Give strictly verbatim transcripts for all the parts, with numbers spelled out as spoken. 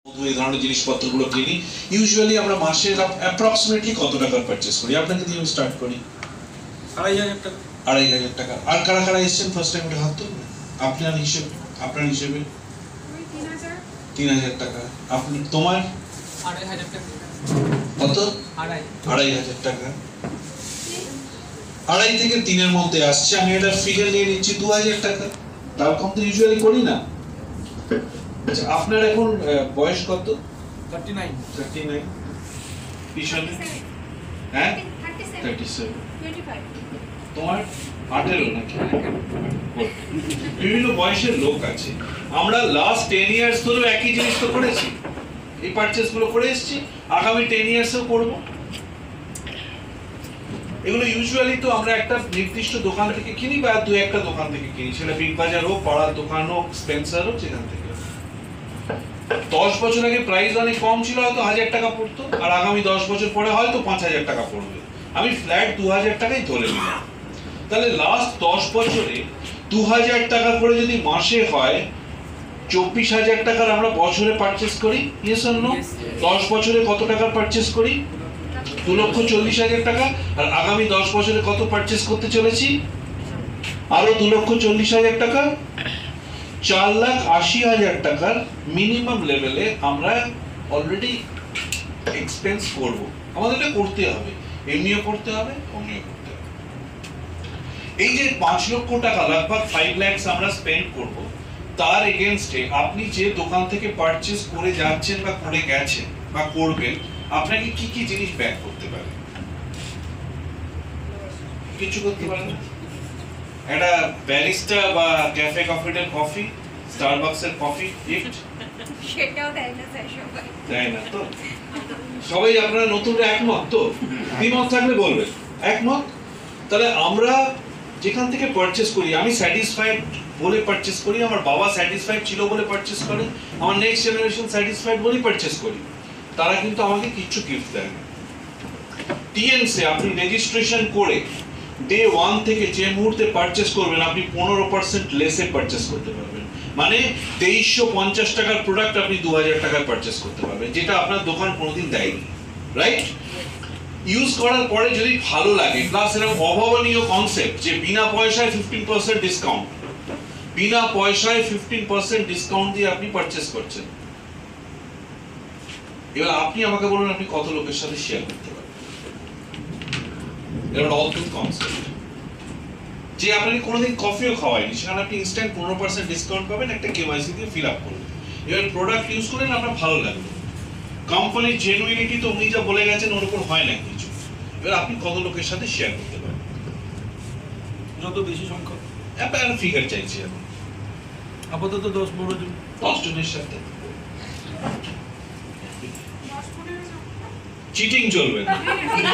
এই ধরনের জিনিসপত্রগুলো কিনি ইউজুয়ালি আমরা মাসে অ্যাপ্রক্সিমেটলি কত টাকার পারচেজ করি আপনাকে দিয়ে স্টার্ট করি আড়াই হাজার টাকা আড়াই হাজার টাকা আর কারা কারা এসেছেন ফার্স্ট টাইম হাত তুলবেন আপনার হিসেবে আপনার হিসেবে তিন হাজার টাকা আপনি তোমার আড়াই হাজার টাকা কত আড়াই আড়াই হাজার টাকা আড়াই থেকে তিনের মধ্যে আসছে আমি এটা ফিগার নিয়ে নিচ্ছি দু হাজার টাকা তার কম তো ইউজুয়ালি করি না আচ্ছা আপনার এখন বয়স কত থার্টি নাইন থার্টি নাইন পিছনে হ্যাঁ থার্টি সেভেন তোমার আঠেরো নাকি বিভিন্ন বয়সের লোক আছে আমরা লাস্ট টেন ইয়ার্স ধরে একই জিনিস তো করেছি এই পারচেজ গুলো করে এসেছি আগামী টেন ইয়ার্সেও করবো এগুলো ইউজুয়ালি তো আমরা একটা নির্দিষ্ট দোকান থেকে কিনি বা দু একটা দোকান থেকে কিনি সেটা বিগ বাজার হোক পাড়ার দোকান হোক স্পেন্সার হোক যেখান থেকে দশ বছর আগে প্রাইস অনেক কম ছিল হয়তো হাজার টাকা পড়তো আর আগামী দশ বছর পরে হয়তো পাঁচ হাজার টাকা পড়বে আমি ফ্ল্যাট দু হাজার টাকাই ধরে নিলাম তাহলে লাস্ট দশ বছরে দু হাজার টাকা করে যদি মাসে হয় চব্বিশ হাজার টাকার আমরা বছরে পারচেস করি ইয়েস অর নো দশ বছরে কত টাকার পারচেস করি দু লক্ষ চল্লিশ হাজার টাকা আর আগামী দশ বছরে কত পারচেস করতে চলেছি আরো দু লক্ষ চল্লিশ হাজার টাকা চার লাখ আশি হাজার টাকার মিনিমাম লেভেলে আমরা অলরেডি এক্সপেন্স করব আমাদের এটা করতে হবে এমনিও করতে হবে অমনিও করতে হবে এই যে পাঁচ লক্ষ টাকা লগভগ ফাইভ ল্যাক্স আমরা স্পেন্ড করব তার এগেইনস্টে আপনি যে দোকান থেকে পারচেজ করে যাচ্ছেন বা করে গেছেন বা করবেন আপনাকে কি কি জিনিস ব্যাক করতে পারে কিছু করতে পারে না একটা ব্যারিস্টা বা ক্যাফে কফিটের কফি স্টারবাকসের কফি গিফট সেটাও দেয় না স্যার সবাই দেয় না তো সবাই আপনারা নতুনরা একমত তো দ্বিমত থাকলে বলবেন একমত তাহলে আমরা যেখান থেকে পারচেজ করি আমি স্যাটিসফাইড বলে পারচেজ করি আমার বাবা স্যাটিসফাইড ছিল বলে পারচেজ করে আমার নেক্সট জেনারেশন স্যাটিসফাইড বলে পারচেজ করি তারা কিন্তু আমাকে কিছু গিফট দেয় না টিএনস এ আপনি রেজিস্ট্রেশন করে ডে ওয়ান থেকে যে মুহূর্তে পারচেজ করবেন আপনি পনেরো পার্সেন্ট লেসে পারচেজ করতে পারবেন মানে তেইশশো পঞ্চাশ টাকার প্রোডাক্ট আপনি দু হাজার টাকায় পারচেজ করতে পারবেন যেটা আপনার দোকান কোনোদিন দেয়নি রাইট ইউজ করার পরে যদি ভালো লাগে প্লাস এরকম অভাবনীয় কনসেপ্ট যে বিনা পয়সায় ফিফটিন পার্সেন্ট ডিসকাউন্ট বিনা পয়সায় ফিফটিন পার্সেন্ট ডিসকাউন্ট দিয়ে আপনি পারচেজ করছেন এবার আপনি আমাকে বলুন আপনি কত লোকের সাথে শেয়ার করতে পারেন এবার অদ্ভুত কনসেপ্ট যে আপনাকে কোনোদিন কফিও খাওয়ায়নি সেখানে আপনি ইনস্ট্যান্ট পনেরো পার্সেন্ট ডিসকাউন্ট পাবেন একটা কেওয়াইসি দিয়ে ফিল আপ করবেন এবার প্রোডাক্ট ইউজ করেন আপনার ভালো লাগবে কোম্পানির জেনুইনিটি তো উনি যা বলে গেছেন ওর উপর হয় না কিছু এবার আপনি কত লোকের সাথে শেয়ার করতে পারেন যত বেশি সংখ্যা একটা ফিগার চাইছি আমি আপাতত দশ পনেরো জন দশ জনের সাথে চিটিং চলবে না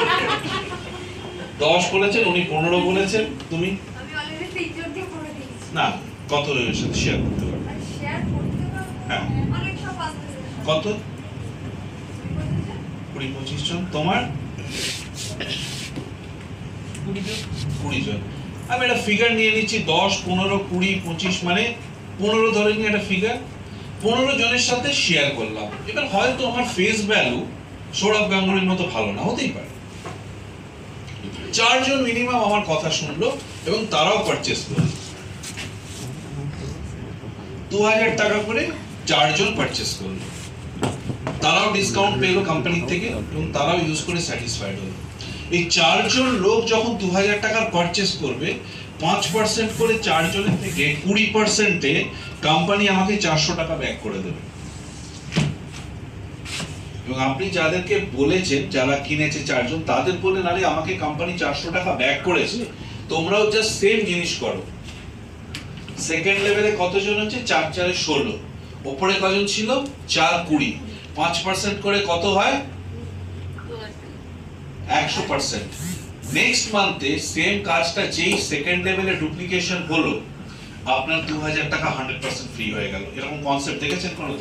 দশ বলেছেন উনি পনেরো বলেছেন তুমি আমি অলরেডি তিন জন দিয়ে করে দিয়েছি না কত জনের সাথে শেয়ার করতে পারবে শেয়ার করতে পারবো হ্যাঁ অনেক সব আছে কত কুড়ি পঁচিশ জন তোমার কুড়ি জন কুড়ি জন আমি একটা ফিগার নিয়ে নিচ্ছি দশ পনেরো কুড়ি পঁচিশ মানে পনেরো ধরে নিয়ে একটা ফিগার পনেরো জনের সাথে শেয়ার করলাম এবার হয়তো আমার ফেস ভ্যালু সৌরভ গাঙ্গুলির মতো ভালো না হতেই পারে চারজন মিনিমাম আমার কথা শুনলো এবং তারাও পারচেস করলো দু হাজার টাকা করে চারজন পারচেস করলো তারাও ডিসকাউন্ট পেলো কোম্পানি থেকে এবং তারাও ইউজ করে স্যাটিসফাইড হলো এই চারজন লোক যখন দু হাজার টাকার পারচেস করবে পাঁচ পার্সেন্ট করে চারজনের থেকে কুড়ি পার্সেন্টে কোম্পানি আমাকে চারশো টাকা ব্যাক করে দেবে এবং আপনি যাদেরকে বলেছেন যারা কিনেছে চারজন তাদের বলে নালে আমাকে কোম্পানি চারশো টাকা ব্যাক করেছে তোমরাও জাস্ট সেম জিনিস করো সেকেন্ড লেভেলে কতজন হচ্ছে চার চারে ষোলো ওপরে কজন ছিল চার কুড়ি পাঁচ পার্সেন্ট করে কত হয় একশো পার্সেন্ট নেক্সট মান্থে সেম কাজটা যেই সেকেন্ড লেভেলে ডুপ্লিকেশন হলো আপনার দু হাজার টাকা হান্ড্রেড পার্সেন্ট ফ্রি হয়ে গেল এরকম কনসেপ্ট দেখেছেন কোনোদিন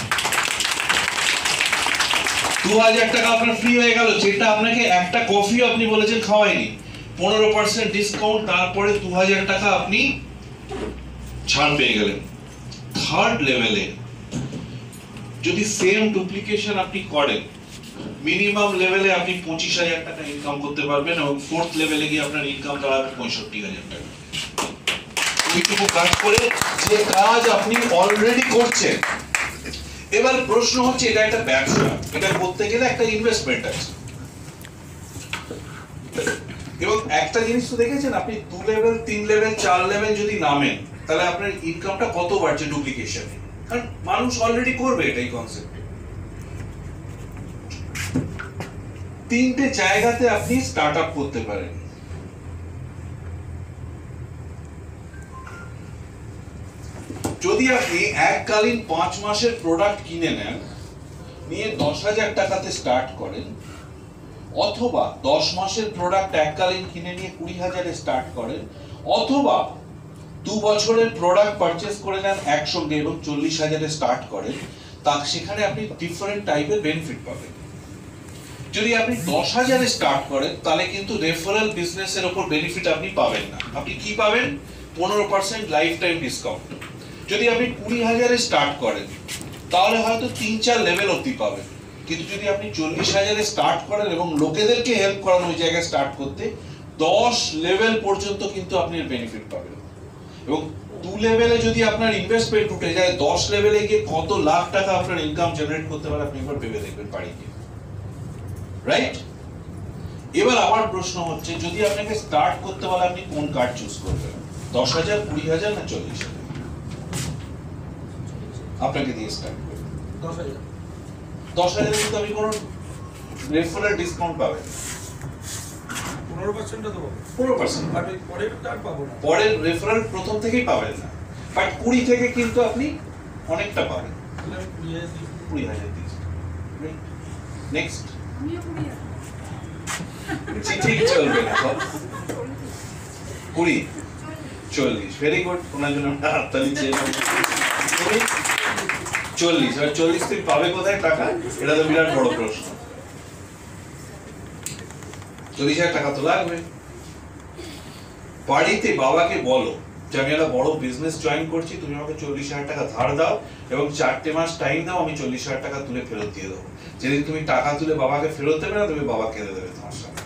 দু হাজার টাকা আপনার ফ্রি হয়ে গেল যেটা আপনাকে একটা কফিও আপনি বলেছেন খাওয়ায়নি পনেরো পার্সেন্ট ডিসকাউন্ট তারপরে দু হাজার টাকা আপনি ছাড় পেয়ে গেলেন থার্ড লেভেলে যদি সেম ডুপ্লিকেশন আপনি করেন, মিনিমাম লেভেলে আপনি পঁচিশ হাজার টাকা ইনকাম করতে পারবেন এবং ফোর্থ লেভেলে গিয়ে আপনার ইনকাম দাঁড়াবে পঁয়ষট্টি হাজার টাকা। এইটুকু কাজ করে যে কাজ আপনি অলরেডি করছেন। এবার প্রশ্ন হচ্ছে, এটা একটা ব্যবসা, এটা করতে গেলে একটা ইনভেস্টমেন্ট আছে। এবং একটা জিনিস তো দেখেছেন, আপনি দু লেভেল, তিন লেভেল, চার লেভেল যদি নামেন, তাহলে আপনার ইনকামটা কত বাড়ছে ডুপ্লিকেশনে, কারণ মানুষ অলরেডি করবে এটাই কনসেপ্ট। তিনটে জায়গাতে আপনি স্টার্ট আপ করতে পারেন। যদি আপনি এককালীন পাঁচ মাসের প্রোডাক্ট কিনে নেন, নিয়ে দশ হাজার টাকাতে স্টার্ট করেন, অথবা দশ মাসের প্রোডাক্ট এককালীন কিনে নিয়ে কুড়ি হাজারে স্টার্ট করেন, অথবা দু বছরের প্রোডাক্ট পারচেস করে নেন একসঙ্গে এবং চল্লিশ হাজারে স্টার্ট করেন, তা সেখানে আপনি ডিফারেন্ট টাইপের বেনিফিট পাবেন। যদি আপনি দশ হাজারে স্টার্ট করেন, তাহলে কিন্তু রেফারেল বিজনেসের উপর বেনিফিট আপনি পাবেন না। আপনি কি পাবেন? পনেরো পার্সেন্ট লাইফ টাইম ডিসকাউন্ট। যদি আপনি কুড়ি হাজারে স্টার্ট করেন, তাহলে হয়তো তিন চার লেভেল অব্দি পাবেন। কিন্তু যদি আপনি চল্লিশ হাজারে স্টার্ট করেন এবং লোকেদেরকে হেল্প করান ওই জায়গায় স্টার্ট করতে, দশ লেভেল পর্যন্ত কিন্তু আপনি বেনিফিট পাবেন। এবং দু লেভেলে যদি আপনার ইনভেস্টমেন্ট উঠে যায়, দশ লেভেলে গিয়ে কত লাখ টাকা আপনার ইনকাম জেনারেট করতে পারে আপনি একবার ভেবে দেখবেন বাড়ি গিয়ে, রাইট? এবার আমার প্রশ্ন হচ্ছে, যদি আপনাকে স্টার্ট করতে বলে আপনি কোন কার্ড চুজ করবেন? দশ হাজার, কুড়ি হাজার না চল্লিশ হাজার? আপনাকে দিয়ে স্টার্ট করবেন দশ হাজার। দশ হাজার কিন্তু আপনি কোনো রেফারেল ডিসকাউন্ট পাবেন পনেরো পার্সেন্ট দেবো, পনেরো পার্সেন্ট বাট ওই পরের টার পাবো না। পরের রেফারেল প্রথম থেকেই পাবেন না, বাট কুড়ি থেকে কিন্তু আপনি অনেকটা পাবেন। তাহলে আমি কুড়ি হাজার দিই। কুড়ি হাজার দিয়েছি। নেক্সট আমিও কুড়ি হাজার। ঠিক চলবে না সব। কুড়ি, চল্লিশ, ভেরি গুড। ওনার জন্য আমরা হাততালি চেয়ে নেব। কুড়ি, চল্লিশ। আর চল্লিশ থেকে পাবে কোথায় টাকা? এটা তো বিরাট বড় প্রশ্ন। চল্লিশ হাজার টাকা তো লাগবে। বাড়িতে বাবাকে বলো যে আমি একটা বড় বিজনেস জয়েন করছি, তুমি আমাকে চল্লিশ হাজার টাকা ধার দাও এবং চারটে মাস টাইম দাও, আমি চল্লিশ হাজার টাকা তুলে ফেরত দিয়ে দেবো। যেদিন তুমি টাকা তুলে বাবাকে ফেরত দেবে না, তুমি বাবা কেঁদে দেবে তোমার সাথে।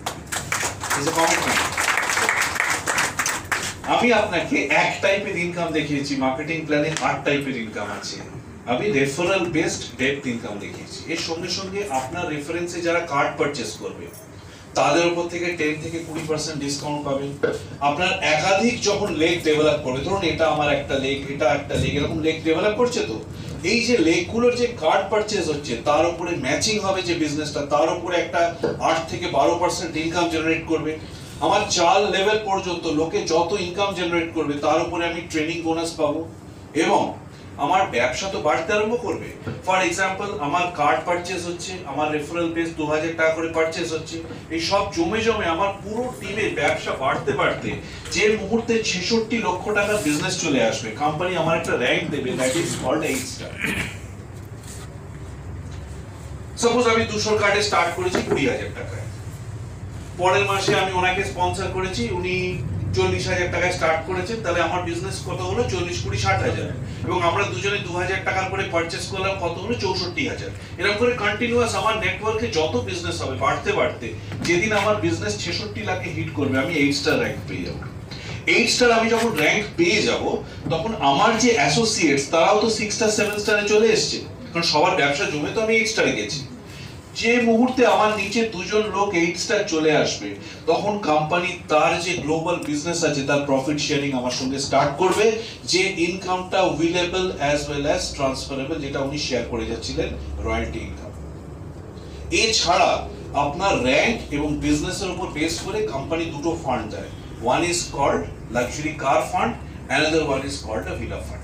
আমি আপনাকে এক টাইপের ইনকাম দেখিয়েছি, মার্কেটিং প্ল্যানে আট টাইপের ইনকাম আছে। আমি রেফারেল বেসড ডেপ্থ ইনকাম দেখিয়েছি। এর সঙ্গে সঙ্গে আপনার রেফারেন্সে যারা কার্ড পারচেস করবে, তাদের উপর থেকে টেন থেকে কুড়ি পার্সেন্ট ডিসকাউন্ট পাবেন। আপনার একাধিক যখন লেগ ডেভেলপ করবে, ধরুন এটা আমার একটা লেগ, এটা একটা লেগ, এরকম লেগ ডেভেলপ করছে, তো এই যে লেগগুলোর যে কার্ড পারচেস হচ্ছে, তার উপরে ম্যাচিং হবে যে বিজনেসটা, তার উপরে একটা আট থেকে বারো পার্সেন্ট ইনকাম জেনারেট করবে। আমার চার লেভেল পর্যন্ত লোকে যত ইনকাম জেনারেট করবে, তার উপরে আমি ট্রেনিং বোনাস পাবো এবং আমার ব্যবসা তো বাড়তে আরম্ভ করবে। ফর এক্সাম্পল, আমার কার্ড পারচেস হচ্ছে, আমার রেফারেল বেস দু হাজার টাকা করে পারচেস হচ্ছে, এই সব জমে জমে আমার পুরো টিমের ব্যবসা বাড়তে বাড়তে যে মুহূর্তে ছেষট্টি লক্ষ টাকা বিজনেস চলে আসবে, কোম্পানি আমার একটা র‍্যাঙ্ক দেবে, that is called eight star. Suppose আমি দুশোর কার্ডে স্টার্ট করেছি কুড়ি হাজার টাকায়, পরের মাসে আমি ওনাকে স্পন্সর করেছি, উনি চল্লিশ হাজার টাকায় স্টার্ট করেছেন, তাহলে আমার বিজনেস কত হলো? চল্লিশ কুড়ি ষাট হাজার, এবং আমরা দুজনে দু হাজার টাকার করে পারচেস করলাম, কত হলো? চৌষট্টি হাজার। এরকম করে কন্টিনিউয়াস আমার নেটওয়ার্কে যত বিজনেস হবে বাড়তে বাড়তে, যেদিন আমার বিজনেস ছেষট্টি লাখে হিট করবে, আমি এইট স্টার র্যাঙ্ক পেয়ে যাবো। এইট স্টার আমি যখন র্যাঙ্ক পেয়ে যাব, তখন আমার যে অ্যাসোসিয়েটস, তারাও তো সিক্স স্টার সেভেন স্টারে চলে এসছে, কারণ সবার ব্যবসা জমে তো আমি এইট স্টারে গেছি। যে মুহূর্তে আমার নিচে দুজন লোক এইট স্টার চলে আসবে, তখন কোম্পানি তার যে গ্লোবাল বিজনেস আছে, তার প্রফিট শেয়ারিং আমার সঙ্গে স্টার্ট করবে, যে ইনকামটা willable as well as transferable, যেটা উনি শেয়ার করে যাচ্ছিলেন, রয়্যালটি ইনকাম। এছাড়া আপনার র্যাঙ্ক এবং বিজনেসের উপর বেস করে কোম্পানি দুটো ফান্ড দেয়, one is called luxury car fund, another one is called a villa fund.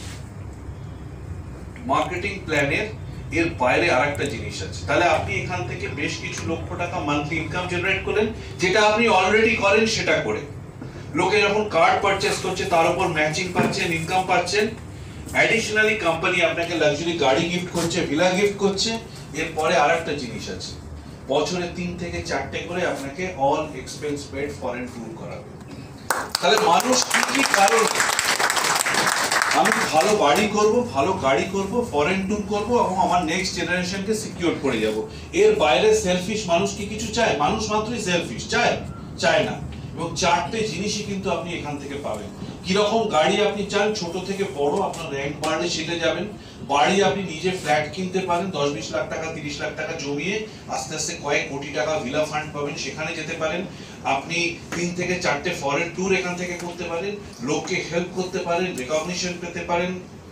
Marketing প্ল্যানের এর বাইরে আরেকটা জিনিস আছে। তাহলে আপনি এখান থেকে বেশ কিছু লক্ষ টাকা মান্থলি ইনকাম জেনারেট করলেন, যেটা আপনি অলরেডি করেন সেটা করে। লোকে যখন কার্ড পারচেস করছে, তার উপর ম্যাচিং পাচ্ছেন, ইনকাম পাচ্ছেন। অ্যাডিশনালি কোম্পানি আপনাকে লাক্সারি গাড়ি গিফট করছে, ভিলা গিফট করছে। এরপরে আরেকটা জিনিস আছে, বছরে তিন থেকে চারটে করে আপনাকে all expense paid foreign tour করাবে। তাহলে মানুষ কি কি কারণে আমি ভালো বাড়ি করব, ভালো গাড়ি করব, ফরেন ট্যুর করব এবং আমার নেক্সট জেনারেশনকে সিকিউর করে যাব। এর বাইরে সেলফিশ মানুষ কি কিছু চায়? মানুষ মাত্রই সেলফিশ, চায় চায় না। এবং চারটে জিনিসই কিন্তু আপনি এখান থেকে পাবেন। কিরকম গাড়ি আপনি চান, ছোট থেকে বড়, আপনার র্যাঙ্ক বাড়লে সেটা যাবেন। বাড়ি আপনি নিজে ফ্ল্যাট কিনতে পারেন, দশ বিশ লাখ টাকা তিরিশ লাখ টাকা জমিয়ে আস্তে আস্তে কয়েক কোটি টাকা ভিলা ফান্ড পাবেন, সেখানে যেতে পারেন। আপনি তিন থেকে চারটে ফরেন ট্যুর এখান থেকে করতে পারেন, লোককে হেল্প করতে পারেন, রেকগনিশন পেতে পারেন,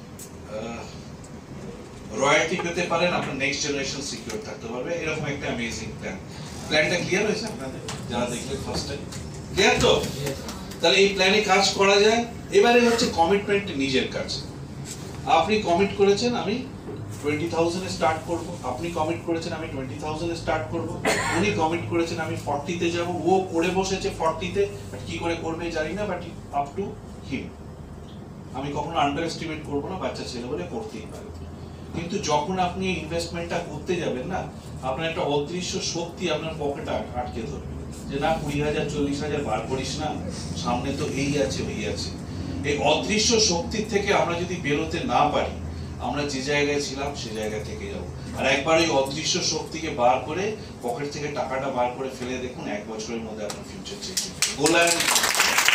রয়্যালটি পেতে পারেন, আপনার নেক্সট জেনারেশন সিকিউর থাকতে পারবে। এরকম একটা অ্যামেজিং প্ল্যান। প্ল্যানটা ক্লিয়ার হয়েছে আপনাদের যারা দেখলেন ফার্স্ট টাইম? ক্লিয়ার তো? তাহলে এই প্ল্যানে কাজ করা যায়। এবারে হচ্ছে কমিটমেন্ট নিজের কাছে। আপনি কমিট করেছেন আমি টোয়েন্টি থাউজেন্ড স্টার্ট করব, আপনি কমিট করেছেন আমি টোয়েন্টি থাউজেন্ড স্টার্ট করব, উনি কমিট করেছেন আমি ফর্টিতে যাব, ও করে বসেছে ফর্টিতে, বাট কি করে করবে জানি না, বাট আপ টু হিম। আমি কখনো আন্ডার এস্টিমেট করবো না, বাচ্চা ছেলে বলে করতেই পারে। কিন্তু যখন আপনি ইনভেস্টমেন্টটা করতে যাবেন না, আপনার একটা অদৃশ্য শক্তি আপনার পকেটে আটকে ধরবে যে না কুড়ি হাজার চল্লিশ হাজার বার করিস না, সামনে তো এই আছে ওই আছে। এই অদৃশ্য শক্তির থেকে আমরা যদি বেরোতে না পারি, আমরা যে জায়গায় ছিলাম সে জায়গা থেকে যাবো। আর একবার ওই অদৃশ্য শক্তিকে বার করে পকেট থেকে টাকাটা বার করে ফেলে দেখুন, এক বছরের মধ্যে আপনার ফিউচার চেঞ্জ হবে। গোলায়